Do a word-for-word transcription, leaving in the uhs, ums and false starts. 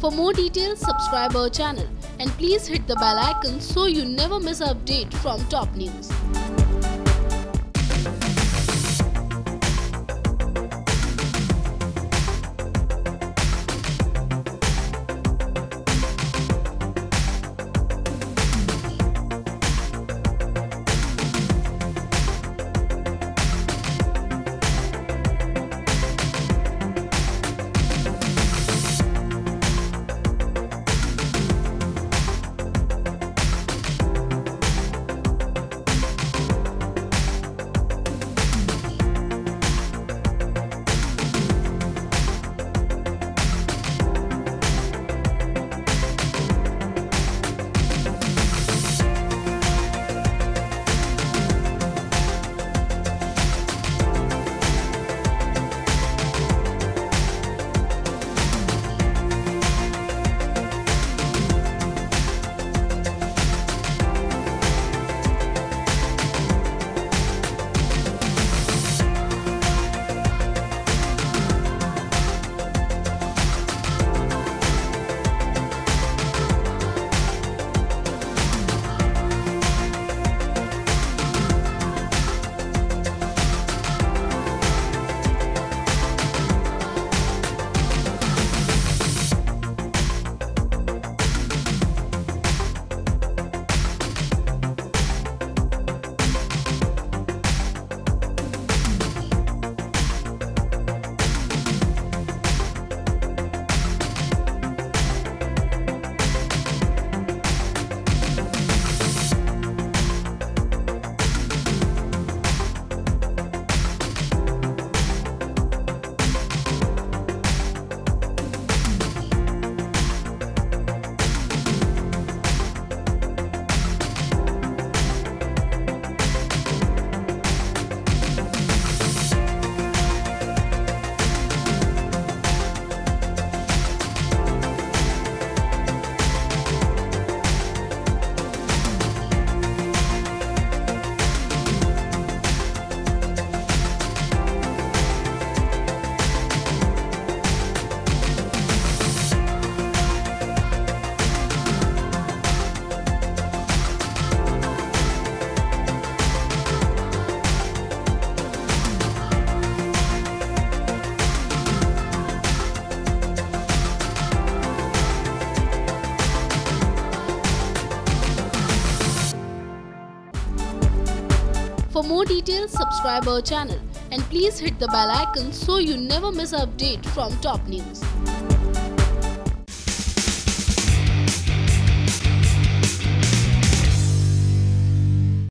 For more details, subscribe our channel and please hit the bell icon so you never miss an update from top news. For more details, subscribe our channel and please hit the bell icon so you never miss an update from top news.